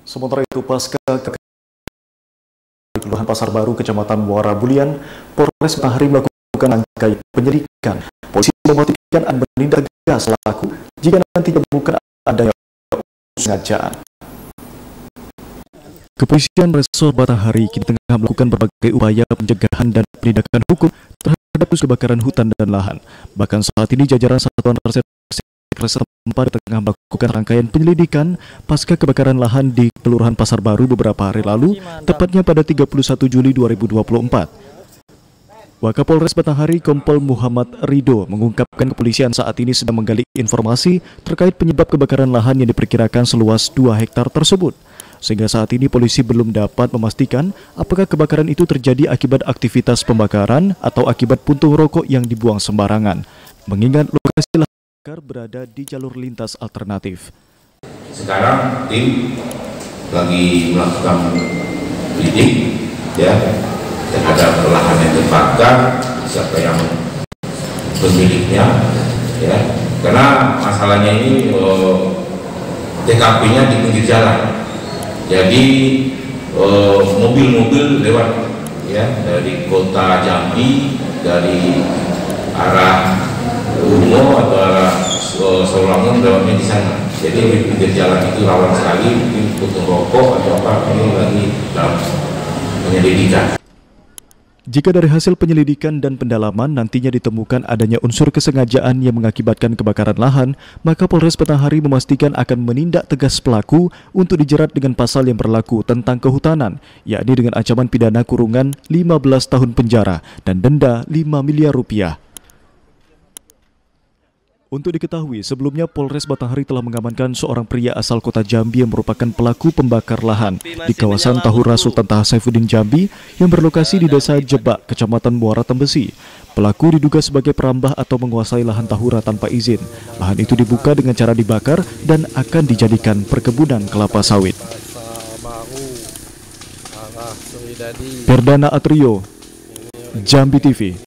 Sementara itu, pasca di Kelurahan Pasar Baru, Kecamatan Muara Bulian, Polres Matahari melakukan rangkaian penyelidikan. Polisi memastikan akan menindak tegas pelaku jika nanti ditemukan adanya sengajaan. Kepolisian Resor Matahari kini tengah melakukan berbagai upaya pencegahan dan penindakan hukum terhadap kebakaran hutan dan lahan. Bahkan saat ini jajaran Satuan Reserse setempat tengah melakukan rangkaian penyelidikan pasca kebakaran lahan di Kelurahan Pasar Baru beberapa hari lalu, tepatnya pada 31 Juli 2024. Wakapolres Matahari Kompol Muhammad Ridho mengungkapkan kepolisian saat ini sedang menggali informasi terkait penyebab kebakaran lahan yang diperkirakan seluas 2 hektar tersebut. Sehingga saat ini polisi belum dapat memastikan apakah kebakaran itu terjadi akibat aktivitas pembakaran atau akibat puntung rokok yang dibuang sembarangan. Mengingat lokasi lahan berada di jalur lintas alternatif. Sekarang tim lagi melakukan bidding ya terhadap lahan yang terbakar, siapa yang pemiliknya ya, karena masalahnya ini TKP-nya di pinggir jalan. Jadi mobil-mobil lewat ya dari kota Jambi, dari arah Ungo atau arah Sawangan lewatnya di sana. Jadi di pinggir jalan itu rawan sekali, mungkin puntung rokok atau apa, ini lagi dalam penyelidikan. Jika dari hasil penyelidikan dan pendalaman nantinya ditemukan adanya unsur kesengajaan yang mengakibatkan kebakaran lahan, maka Polres Matahari memastikan akan menindak tegas pelaku untuk dijerat dengan pasal yang berlaku tentang kehutanan, yakni dengan ancaman pidana kurungan 15 tahun penjara dan denda 5 miliar rupiah. Untuk diketahui, sebelumnya Polres Matahari telah mengamankan seorang pria asal kota Jambi yang merupakan pelaku pembakar lahan di kawasan Tahura Sultan Taha Saifuddin Jambi yang berlokasi di Desa Jebak, Kecamatan Muara Tembesi. Pelaku diduga sebagai perambah atau menguasai lahan Tahura tanpa izin. Lahan itu dibuka dengan cara dibakar dan akan dijadikan perkebunan kelapa sawit. Perdana Atrio, Jambi TV.